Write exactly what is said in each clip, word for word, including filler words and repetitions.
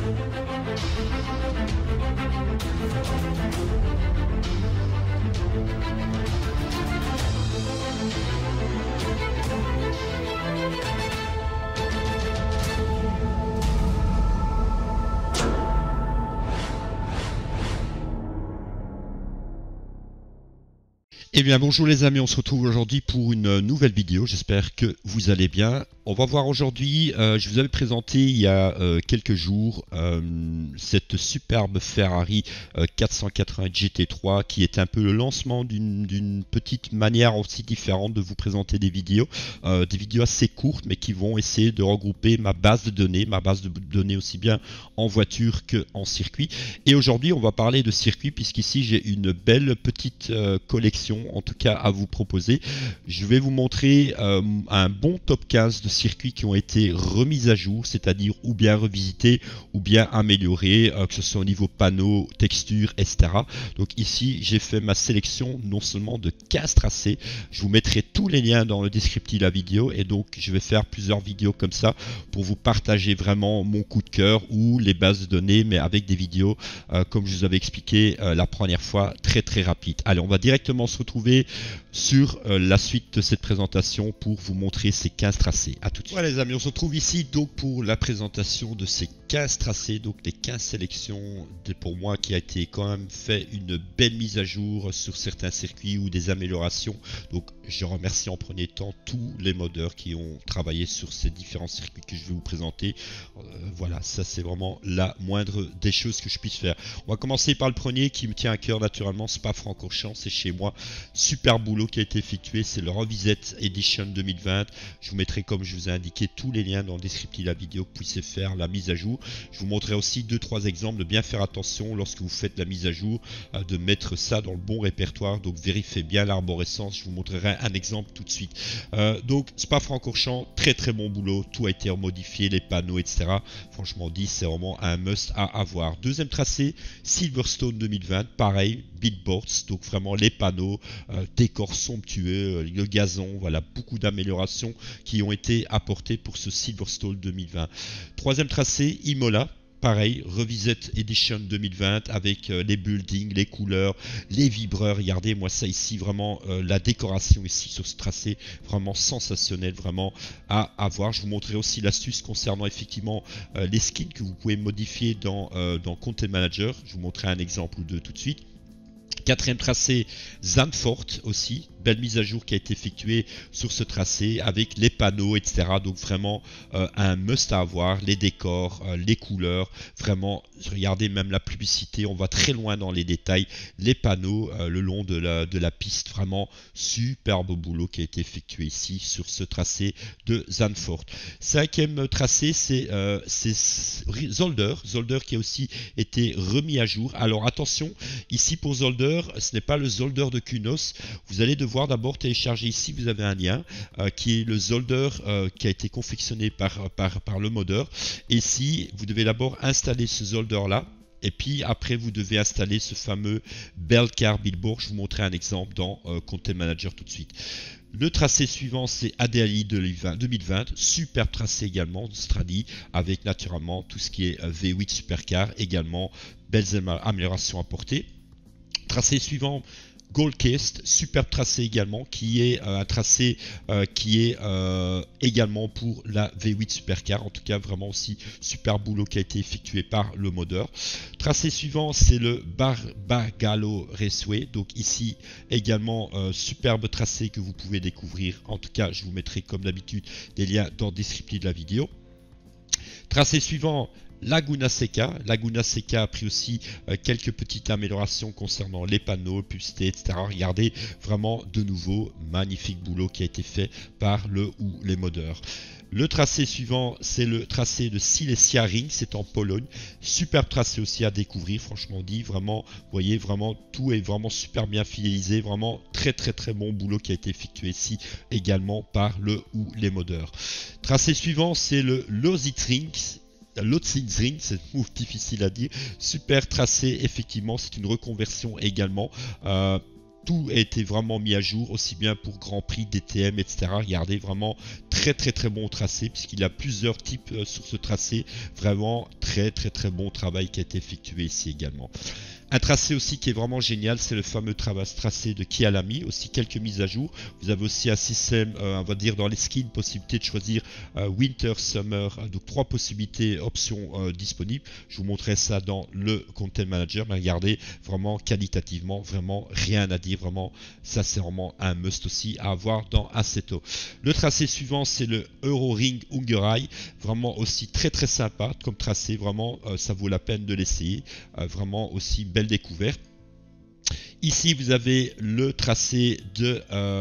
Eh bien bonjour les amis, on se retrouve aujourd'hui pour une nouvelle vidéo, j'espère que vous allez bien. On va voir aujourd'hui, euh, je vous avais présenté il y a euh, quelques jours euh, cette superbe Ferrari euh, quatre cent quatre-vingts G T trois qui est un peu le lancement d'une petite manière aussi différente de vous présenter des vidéos, euh, des vidéos assez courtes mais qui vont essayer de regrouper ma base de données, ma base de données aussi bien en voiture qu'en circuit. Et aujourd'hui on va parler de circuit puisqu'ici j'ai une belle petite euh, collection en tout cas à vous proposer. Je vais vous montrer euh, un bon top quinze de circuits qui ont été remis à jour, c'est-à-dire ou bien revisités ou bien améliorés, euh, que ce soit au niveau panneau, texture, et cetera. Donc ici j'ai fait ma sélection non seulement de quinze tracés, je vous mettrai tous les liens dans le descriptif de la vidéo et donc je vais faire plusieurs vidéos comme ça pour vous partager vraiment mon coup de cœur ou les bases de données, mais avec des vidéos euh, comme je vous avais expliqué euh, la première fois, très très rapide. Allez, on va directement se retrouver sur euh, la suite de cette présentation pour vous montrer ces quinze tracés. À tout de suite. Voilà les amis, on se retrouve ici donc pour la présentation de ces quinze tracés, donc les quinze sélections de, pour moi qui a été quand même fait une belle mise à jour sur certains circuits ou des améliorations. Donc je remercie en premier temps tous les modeurs qui ont travaillé sur ces différents circuits que je vais vous présenter. Euh, voilà, ça c'est vraiment la moindre des choses que je puisse faire. On va commencer par le premier qui me tient à cœur naturellement, Spa-Francorchamps, c'est chez moi. Super boulot qui a été effectué, c'est le Revised Edition deux mille vingt. Je vous mettrai, comme je vous ai indiqué, tous les liens dans le descriptif de la vidéo que vous puissiez faire la mise à jour. Je vous montrerai aussi deux trois exemples de bien faire attention lorsque vous faites la mise à jour, euh, de mettre ça dans le bon répertoire. Donc vérifiez bien l'arborescence. Je vous montrerai un exemple tout de suite. Euh, donc Spa-Francorchamps, très très bon boulot. Tout a été remodifié, les panneaux, et cetera. Franchement dit, c'est vraiment un must à avoir. Deuxième tracé, Silverstone deux mille vingt. Pareil, billboards, donc vraiment les panneaux, euh, décors somptueux, le gazon, voilà, beaucoup d'améliorations qui ont été apportées pour ce Silverstone deux mille vingt. Troisième tracé, Imola. Pareil, Revised Edition deux mille vingt avec euh, les buildings, les couleurs, les vibreurs. Regardez moi ça ici, vraiment euh, la décoration ici sur ce tracé, vraiment sensationnel, vraiment à avoir. Je vous montrerai aussi l'astuce concernant effectivement euh, les skins que vous pouvez modifier dans, euh, dans Content Manager. Je vous montrerai un exemple ou deux tout de suite. Quatrième tracé, Zandvoort aussi, belle mise à jour qui a été effectuée sur ce tracé avec les panneaux, et cetera. Donc vraiment euh, un must à avoir, les décors, euh, les couleurs, vraiment, regardez même la publicité, on va très loin dans les détails, les panneaux euh, le long de la, de la piste, vraiment superbe boulot qui a été effectué ici sur ce tracé de Zandvoort. Cinquième tracé, c'est euh, Zolder, Zolder qui a aussi été remis à jour. Alors attention, ici pour Zolder, ce n'est pas le Zolder de Kunos. Vous allez devoir d'abord télécharger ici, vous avez un lien euh, qui est le Zolder euh, qui a été confectionné par, par, par le modeur. Et ici, vous devez d'abord installer ce Zolder là. Et puis après, vous devez installer ce fameux Belcar Billboard. Je vous montrerai un exemple dans euh, Content Manager tout de suite. Le tracé suivant, c'est A D L I deux mille vingt, superbe tracé également, Stradi, avec naturellement tout ce qui est V huit Supercar, également belles améliorations apportées. Tracé suivant, Goldcast, superbe tracé également, qui est euh, un tracé euh, qui est euh, également pour la V huit Supercar, en tout cas vraiment aussi super boulot qui a été effectué par le modeur. Tracé suivant, c'est le Barbagallo Raceway, donc ici également euh, superbe tracé que vous pouvez découvrir, en tout cas je vous mettrai comme d'habitude des liens dans le descriptif de la vidéo. Tracé suivant, Laguna Seca. Laguna Seca a pris aussi euh, quelques petites améliorations concernant les panneaux, publicité, et cetera. Regardez, vraiment de nouveau, magnifique boulot qui a été fait par le ou les modeurs. Le tracé suivant, c'est le tracé de Silesia Ring, c'est en Pologne. Superbe tracé aussi à découvrir, franchement dit, vraiment, vous voyez, vraiment tout est vraiment super bien fidélisé, vraiment très très très bon boulot qui a été effectué ici également par le ou les modeurs. Tracé suivant, c'est le Lositzring. Lotsitzring, c'est un mot difficile à dire, super tracé, effectivement, c'est une reconversion également. Euh, tout a été vraiment mis à jour, aussi bien pour Grand Prix, D T M, et cetera. Regardez, vraiment très très très bon tracé, puisqu'il y a plusieurs types euh, sur ce tracé. Vraiment très très très bon travail qui a été effectué ici également. Un tracé aussi qui est vraiment génial, c'est le fameux tracé de Kyalami, aussi quelques mises à jour. Vous avez aussi un système, euh, on va dire dans les skins, possibilité de choisir euh, Winter, Summer, euh, donc trois possibilités, options euh, disponibles. Je vous montrerai ça dans le Content Manager, mais regardez, vraiment qualitativement, vraiment rien à dire, vraiment, ça c'est vraiment un must aussi à avoir dans Assetto. Le tracé suivant, c'est le Euroring Ungerai, vraiment aussi très très sympa comme tracé, vraiment euh, ça vaut la peine de l'essayer, euh, vraiment aussi belle découverte. Ici, vous avez le tracé de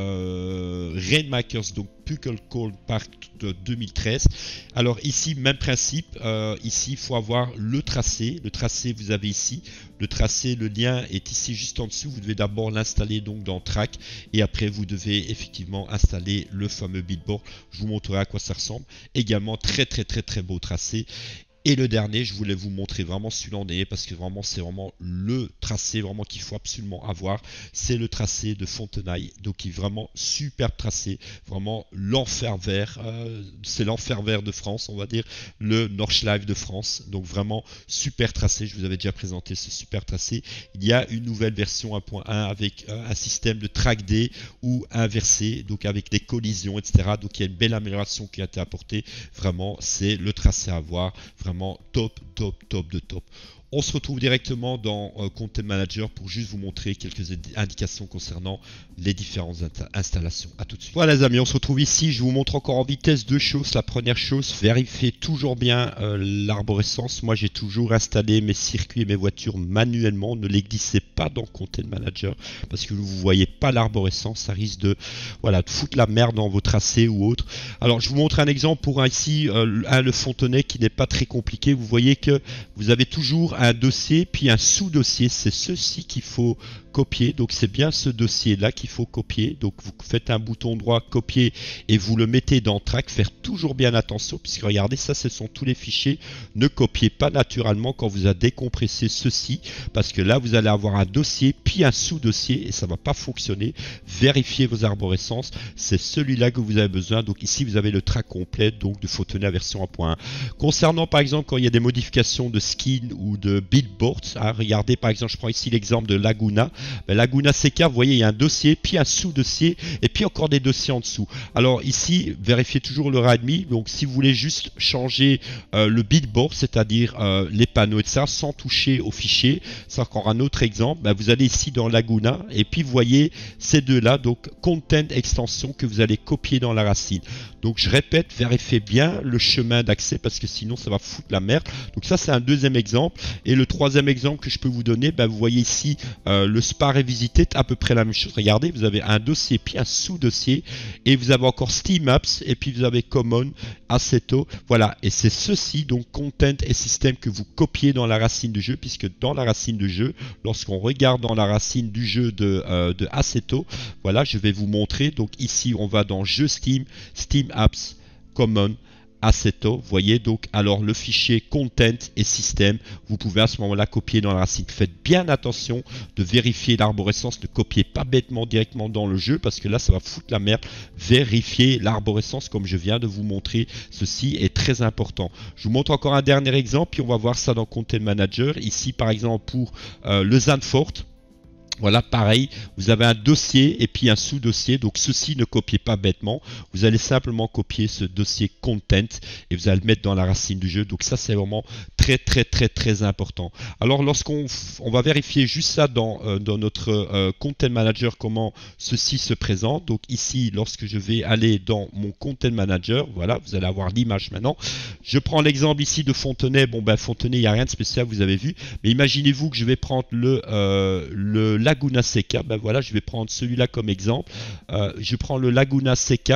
euh, Rainmakers, donc Pucklecorn Park de deux mille treize. Alors ici, même principe. Euh, ici, il faut avoir le tracé. Le tracé, vous avez ici. Le tracé, le lien est ici juste en dessous. Vous devez d'abord l'installer donc dans Track. Et après, vous devez effectivement installer le fameux billboard. Je vous montrerai à quoi ça ressemble. Également, très très très très beau tracé. Et le dernier, je voulais vous montrer vraiment celui-là en dernier parce que vraiment c'est vraiment le tracé vraiment qu'il faut absolument avoir. C'est le tracé de Fontenay, donc il est vraiment superbe tracé, vraiment l'enfer vert, euh, c'est l'enfer vert de France, on va dire, le Nordschleife de France. Donc vraiment super tracé, je vous avais déjà présenté ce super tracé. Il y a une nouvelle version un point un avec euh, un système de track day ou inversé, donc avec des collisions, et cetera. Donc il y a une belle amélioration qui a été apportée. Vraiment, c'est le tracé à avoir. Vraiment top, top, top de top. On se retrouve directement dans euh, Content Manager pour juste vous montrer quelques indications concernant les différentes installations. À tout de suite. Voilà les amis, on se retrouve ici. Je vous montre encore en vitesse deux choses. La première chose, vérifiez toujours bien euh, l'arborescence. Moi, j'ai toujours installé mes circuits et mes voitures manuellement. Ne les glissez pas dans Content Manager parce que vous ne voyez pas l'arborescence. Ça risque de, voilà, de foutre la merde dans vos tracés ou autre. Alors, je vous montre un exemple pour un, ici, euh, un le Fontenay qui n'est pas très compliqué. Vous voyez que vous avez toujours un dossier puis un sous-dossier, c'est ceci qu'il faut copier, donc c'est bien ce dossier là qu'il faut copier. Donc vous faites un bouton droit copier et vous le mettez dans Track. Faire toujours bien attention puisque regardez, ça ce sont tous les fichiers. Ne copiez pas naturellement quand vous avez décompressé ceci parce que là vous allez avoir un dossier puis un sous-dossier et ça va pas fonctionner. Vérifiez vos arborescences, c'est celui-là que vous avez besoin. Donc ici vous avez le Track complet donc de Fontenay version un point un. Concernant par exemple quand il y a des modifications de skin ou de billboards, hein, regardez par exemple, je prends ici l'exemple de Laguna. Ben, Laguna C K, vous voyez, il y a un dossier, puis un sous-dossier, et puis encore des dossiers en dessous. Alors ici, vérifiez toujours le readme. Donc si vous voulez juste changer euh, le billboard, c'est-à-dire euh, les panneaux et ça, sans toucher au fichier, c'est encore un autre exemple. Ben, vous allez ici dans Laguna, et puis vous voyez ces deux-là, donc Content Extension que vous allez copier dans la racine. Donc je répète, vérifiez bien le chemin d'accès parce que sinon ça va foutre la merde. Donc ça c'est un deuxième exemple. Et le troisième exemple que je peux vous donner, ben, vous voyez ici euh, le Spa Revisité, à peu près la même chose. Regardez, vous avez un dossier puis un sous-dossier et vous avez encore Steam Apps et puis vous avez Common, Assetto. Voilà, et c'est ceci, donc Content et Système que vous copiez dans la racine du jeu puisque dans la racine du jeu, lorsqu'on regarde dans la racine du jeu de, euh, de Assetto, voilà, je vais vous montrer. Donc ici, on va dans Jeux Steam, Steam Apps, Common, Assetto, vous voyez, donc alors le fichier Content et Système, vous pouvez à ce moment-là copier dans la racine. Faites bien attention de vérifier l'arborescence, ne copiez pas bêtement directement dans le jeu parce que là ça va foutre la merde. Vérifiez l'arborescence comme je viens de vous montrer, ceci est très important. Je vous montre encore un dernier exemple puis on va voir ça dans Content Manager. Ici par exemple pour euh, le Zandvoort. Voilà, pareil, vous avez un dossier et puis un sous-dossier. Donc ceci, ne copiez pas bêtement. Vous allez simplement copier ce dossier Content et vous allez le mettre dans la racine du jeu. Donc ça, c'est vraiment très, très, très, très important. Alors lorsqu'on on va vérifier juste ça dans, euh, dans notre euh, Content Manager, comment ceci se présente. Donc ici, lorsque je vais aller dans mon Content Manager, voilà, vous allez avoir l'image maintenant. Je prends l'exemple ici de Fontenay. Bon, ben Fontenay, il n'y a rien de spécial, vous avez vu. Mais imaginez-vous que je vais prendre le... Euh, le Laguna C K, ben voilà, je vais prendre celui-là comme exemple. Euh, je prends le Laguna C K,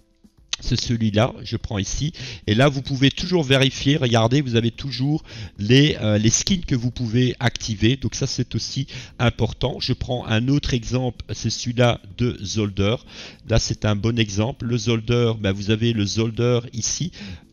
c'est celui-là, je prends ici. Et là, vous pouvez toujours vérifier, regardez, vous avez toujours les, euh, les skins que vous pouvez activer. Donc ça, c'est aussi important. Je prends un autre exemple, c'est celui-là de Zolder. Là, c'est un bon exemple. Le Zolder, ben, vous avez le Zolder ici.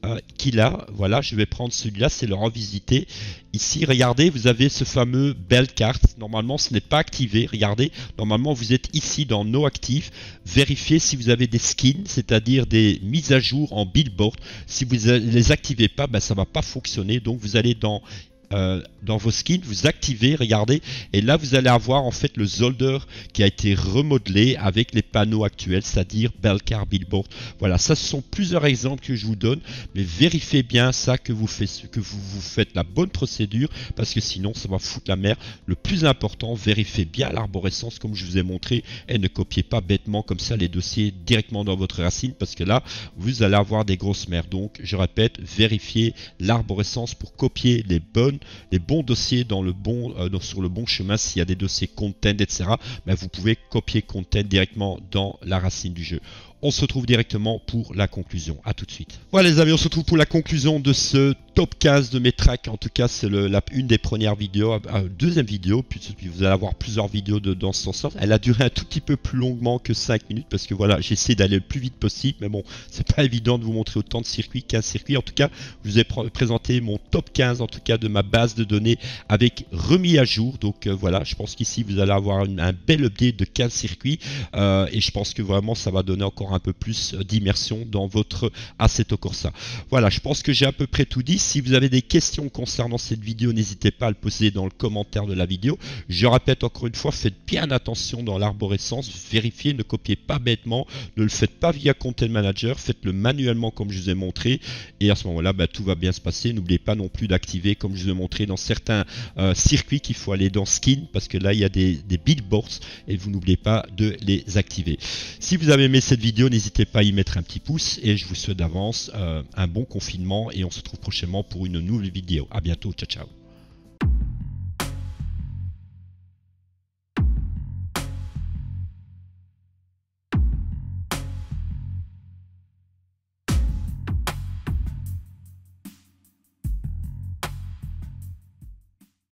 euh, qu'il a. Voilà, je vais prendre celui-là, c'est le revisiter. Ici, regardez, vous avez ce fameux Bell Cart. Normalement, ce n'est pas activé. Regardez, normalement, vous êtes ici dans No Active. Vérifiez si vous avez des skins, c'est-à-dire des mises à jour en billboard. Si vous ne les activez pas, ben, ça ne va pas fonctionner. Donc, vous allez dans Euh, dans vos skins, vous activez, regardez, et là vous allez avoir en fait le Zolder qui a été remodelé avec les panneaux actuels, c'est-à-dire Bellcar Billboard. Voilà, ça ce sont plusieurs exemples que je vous donne, mais vérifiez bien ça que vous faites, que vous, vous faites la bonne procédure, parce que sinon ça va foutre la merde. Le plus important, vérifiez bien l'arborescence comme je vous ai montré, et ne copiez pas bêtement comme ça les dossiers directement dans votre racine, parce que là vous allez avoir des grosses merdes. Donc je répète, vérifiez l'arborescence pour copier les bonnes les bons dossiers dans le bon, euh, dans, sur le bon chemin. S'il y a des dossiers content, et cetera, ben vous pouvez copier content directement dans la racine du jeu. On se retrouve directement pour la conclusion. À tout de suite. Voilà les amis, on se retrouve pour la conclusion de ce top quinze de mes tracks. En tout cas, c'est une des premières vidéos, euh, deuxième vidéo, puis, puis vous allez avoir plusieurs vidéos de, dans ce sens. Elle a duré un tout petit peu plus longuement que cinq minutes parce que voilà, j'essaie d'aller le plus vite possible, mais bon, c'est pas évident de vous montrer autant de circuits, quinze circuits. En tout cas, je vous ai pr présenté mon top quinze, en tout cas de ma base de données avec remis à jour. Donc euh, voilà, je pense qu'ici vous allez avoir une, un bel update de quinze circuits euh, et je pense que vraiment ça va donner encore un peu plus d'immersion dans votre Assetto Corsa. Voilà, je pense que j'ai à peu près tout dit. Si vous avez des questions concernant cette vidéo, n'hésitez pas à le poser dans le commentaire de la vidéo. Je répète encore une fois, faites bien attention dans l'arborescence, vérifiez, ne copiez pas bêtement, ne le faites pas via Content Manager, faites-le manuellement comme je vous ai montré, et à ce moment-là, bah, tout va bien se passer. N'oubliez pas non plus d'activer, comme je vous ai montré dans certains euh, circuits, qu'il faut aller dans Skin, parce que là, il y a des, des billboards, et vous n'oubliez pas de les activer. Si vous avez aimé cette vidéo, n'hésitez pas à y mettre un petit pouce, et je vous souhaite d'avance euh, un bon confinement, et on se retrouve prochainement pour une nouvelle vidéo. À bientôt, ciao ciao.